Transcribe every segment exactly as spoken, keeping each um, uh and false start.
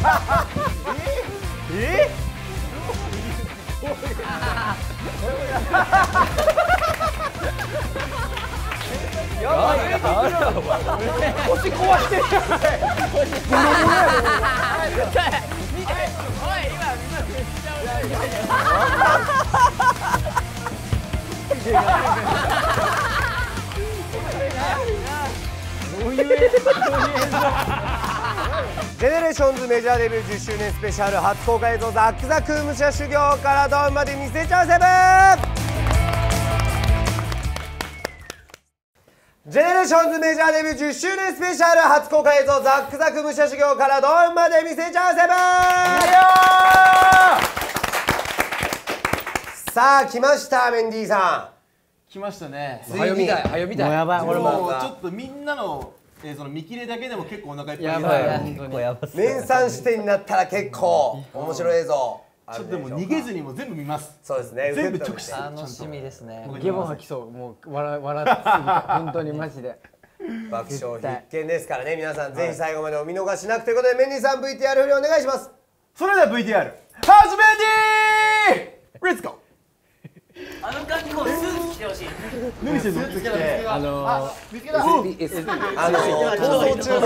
え？やばいやばい。腰壊してる。見て。おい今今めっちゃどういう映像？どういう映像？ジェネレーションズメジャーデビューじゅっしゅうねんスペシャル初公開映像ザックザク武者修行からドンまで見せちゃうセブン。ジェネレーションズメジャーデビューじゅっしゅうねんスペシャル初公開映像ザックザク武者修行からドンまで見せちゃうセブン。さあ来ましたメンディーさん。 来ましたね。 はよ見たいはよ見たい。もうやばい俺もちょっとみんなのえその見切れだけでも結構お腹いっぱい。 やばい本当に。連三視点になったら結構面白い映像。 ちょっとでも逃げずにも全部見ます。 そうですね。 全部直視。 楽しみですね。 ゲボ吐きそう。もう笑笑ってすぎて本当にマジで。 爆笑必見ですからね。皆さんぜひ最後までお見逃しなくということでメンディーさん ブイティーアール 振りお願いします。 それでは ブイティーアール 始めてー。レッツゴー。 あの感じもうスーツ着てほしい。 何してんの？ あのー、 見つけた。 あの逃走中の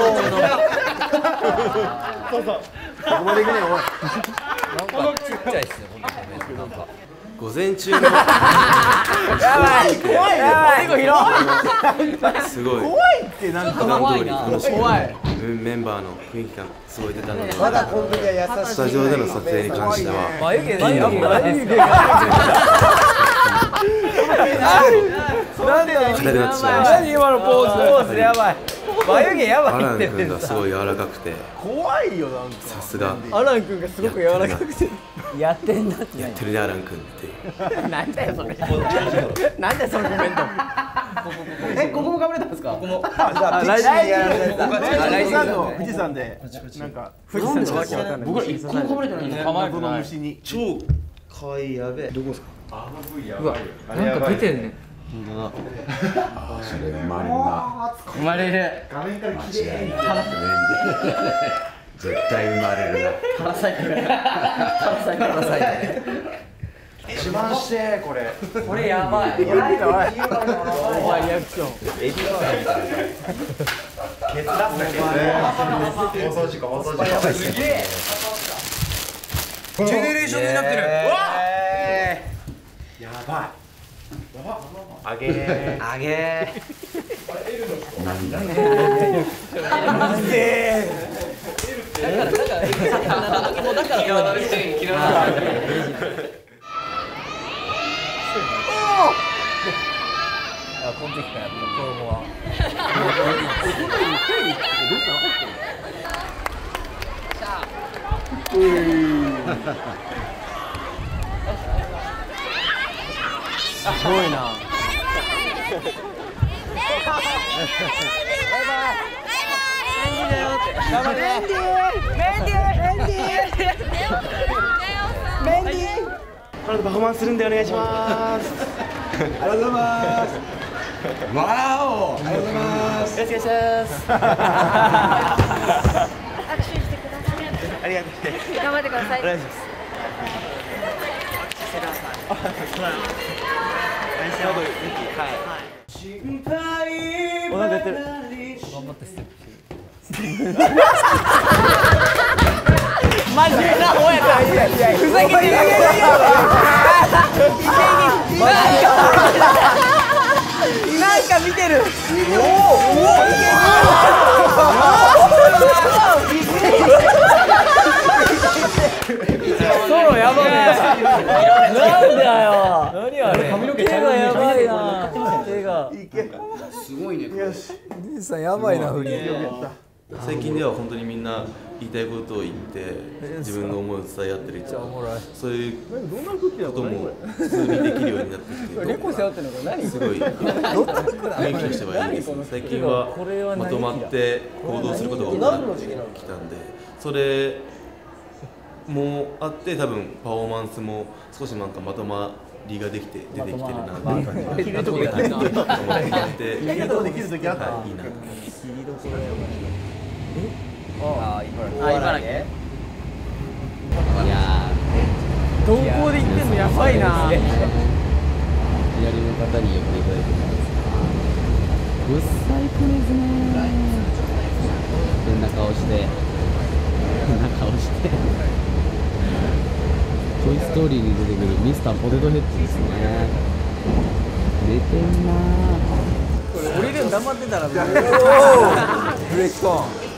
そうそう。ここまで行くねおい。 なんかちっちゃいですね本当になんか。 午前中のやばい怖いやばいすごい怖いってなんか普段通り楽しく怖いメンバーの雰囲気感すごい出たのでまだこの時は優しい。 スタジオでの撮影に関しては眉毛眉毛が硬くなってしまいました何今のポーズ。ポーズやばい。眉毛やばアランいって君がすごい柔らかくて怖いよなんか。 さすがアラン君がすごく柔らかくてやってんなってやってるねアラン君ってなんだよそれなんだよそのコメントえここもかぶれたんですかここもじゃあピッチにやられた。 来週さんの富士山でなんか富士山のわけわかんない僕ら一個もかぶれてないんですよ謎の虫に超可愛いやべえどこですかうわなんか出てるねそれ生まれるな生まれる画面から綺麗に絶対生まれるなパラサイトパラサイトパラサイ一番してこれこれやばい。 やばいやばいトオーバーリアクション放送事故放送事故ジェネレーションになってる。 やばいあげーあげー。 なんだなんでだからだからもうだから嫌われて嫌われて。あこの時からやっぱ子供は。 すごいなこの後パフォーマンスするんでお願いしますありがとうございますわーおありがとうございますよろしくお願いします握手してください。 ありがとう頑張ってください。 お願いしますお腹出てる頑張ってステップしてる。 マジでなほやった。ふざけてる。なんか見てる。おお。ソロやばいね。なんだよ。何あれ。髪の毛がやばいな。手が。 すごいねよし兄さんやばいな振り。 最近では本当にみんな言いたいことを言って自分の思いを伝え合ってるからそういうことも普通にできるようになってきてレコ背負ってんのこれ何すごい雰囲気としてはいいです。最近はまとまって行動することが多くなってきたんでそれもあって多分パフォーマンスも少しなんかまとまりができて出てきてるなっていう感じが思っていていいことできる時あったはいいいなと思います。 ああ茨城。 あ茨城。 ムやばいな。 左の方に寄っていただいてます。ぶっさいくですね。変な顔して変な顔してトイ・ストーリーに出てくるミスターポテトヘッドですね。出てんなこれ降りるの黙ってたらブレーキコーン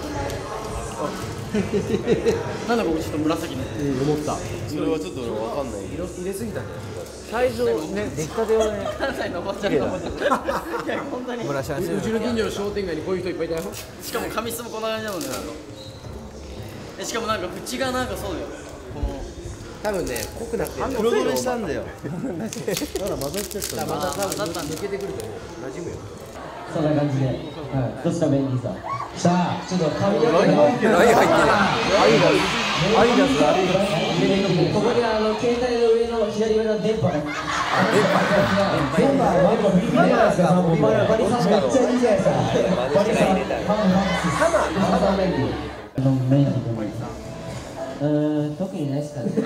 なんだここちょっと紫の思った。 それはちょっとわかんない。 色入れすぎたんじゃない最初ね出来たてはね関西のおばちゃんがいや本当に村シャンシうちの近所の商店街にこういう人いっぱいいたよ。 しかも髪質もこんな感じなのね。えしかもなんか口がなんかそうだよ。この多分ね濃くなってる黒染めしたんだよ。 まだ混ざっちゃった。 また多分だったんだ抜けてくると思う。 馴染むよそんな感じで、はい、どうしたメンディーさん。さあ、ちょっと髪の毛が何入ってるアイダスアイダスここにあの携帯の上の左上の電波が。あ、電波。電波はなんかビリビリじゃないですか。バリバリさんめっちゃいいじゃないですか。バリさん、マンマックス、サマー、サマーメンディー。あのメンディーと思います。うーん、特にないですかね。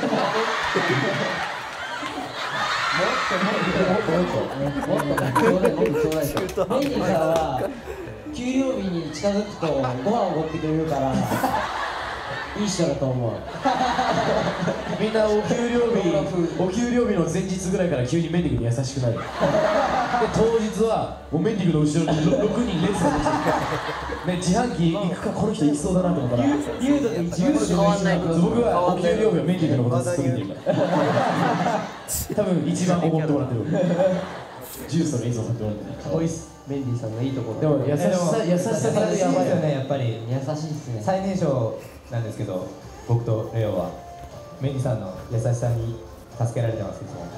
もっともっともっともっともっとちょうだいもっとちょうだいと。メンディーさんは給料日に近づくとご飯をおごってくれるからいい人だと思う。 みんなお給料日お給料日の前日ぐらいから急にメンディングに優しくなる。で当日はもうメンディングの後ろにろくにん列ができてね、自販機行くかこの人行きそうだなと思ったら言うと一番変わんない。僕はお給料日はメンディングのことずっと見てるから多分一番おごってもらってる。ジュースとかいつも買ってもらってる。かわいいっす。 メンディーさんのいいところ。 でも優しさ優しさがやばいよね。やっぱり優しいですね。 最年少なんですけど僕とレオはメンディさんの優しさに助けられてますいつも。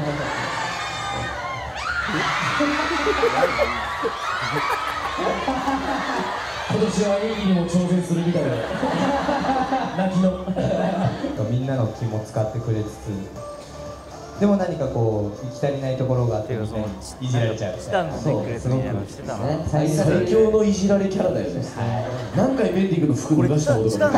今年は演技にも挑戦するみたいで泣きのみんなの気も使ってくれつつでも何かこう行き足りないところがあってみんなにいじられちゃうみたいな。そうすごく最強のいじられキャラだよね。何回メンディングの服脱がしたことか。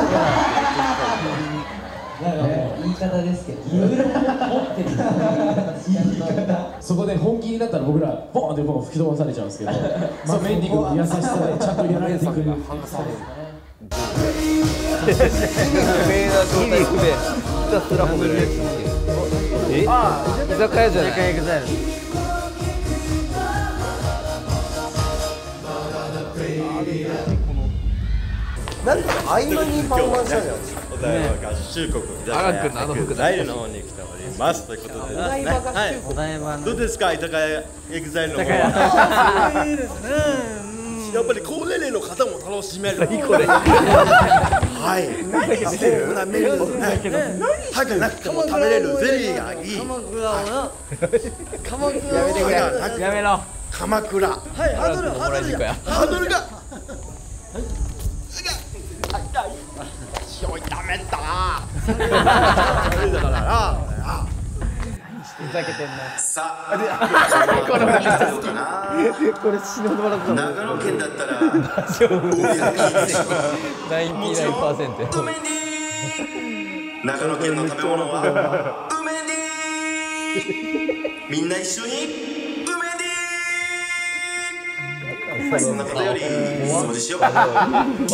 言い方ですけど、いろいろ持ってる。 そこで本気になったら僕らボーンってもう吹き飛ばされちゃうんですけど、そうメンディングの優しさでちゃんとやられてくれる。 不明な状態でひたすら褒められてる。え？居酒屋じゃない。なんか合間にパフォーマンスしたじゃん。 お台場合衆国じゃあザイルの方に来ておりますということで、お台場合衆国。どうですか居酒屋エグザイルの方。いいですね。やっぱり高年齢の方も楽しめる。何これ。はい。何してる？なメニューだけど。歯がなくても食べれるゼリーがいい。鎌倉をな。鎌倉をやめてくれ。 やめろ。 鎌倉。はい。ハードルハードルが。ハードルが。塩炒めた。だからな。 ふざけてんな。 さあ、これはどうかな。 これ死ぬほど笑った。 長野県だったらナインティナインパーセント。 ウメンディー。長野県の食べ物はウメンディー。みんな一緒にウメンディー。そんなことより掃除しようかな。やっぱね、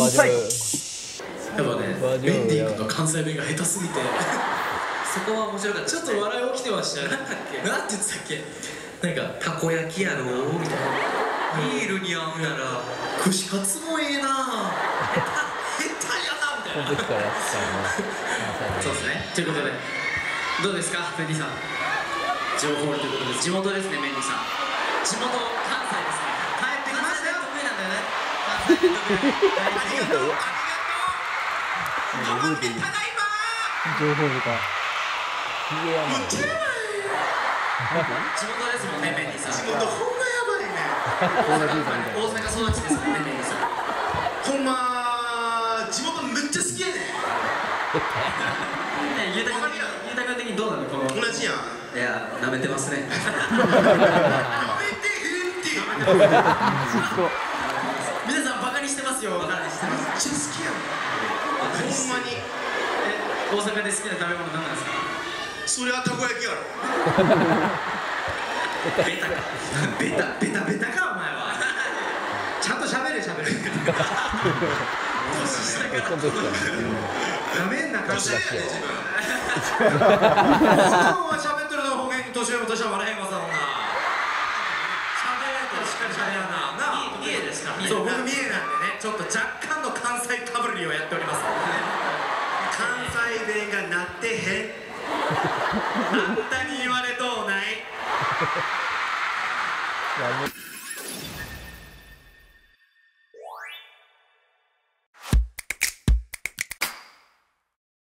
メンディー君の関西弁が下手すぎて。 そこは面白かった。ちょっと笑い起きてましたよ。なんだっけ。なんて言ってたっけ。なんかたこ焼きやろみたいな。ビールに合うやら。串カツもええな。下手やなみたいな。そうですね。ということでどうですかメンディさん。情報ということです。地元ですねメンディさん。地元関西ですね。帰ってきましたよ。得意なんだよね。関西弁得意。ありがとう。ありがとう。ただいま。 情報部か。 地元ですもんね、メンディさん。地元ほんまやばいね。大阪育ちですもんね、メンディさん。ほんま地元めっちゃ好きやね。ゆうたくん、ゆうたくん的にどうなのこの。同じやん。いや、舐めてますね。舐めてへんって。皆さんバカにしてますよ。バカにしてます。めっちゃ好きやん。ほんまに。大阪で好きな食べ物何なんですか。 そりゃたこ焼きやろベタかベタベタベタかお前はちゃんと喋れ喋れ年下からなめんな感じやで自分そのまま喋ってるの方言年上も年は笑えへんわさほんな喋れとしっかり喋らなな三重ですかそう僕三重なんでねちょっと若干の関西かぶりをやっております関西弁がなってへんあんたに言われとうない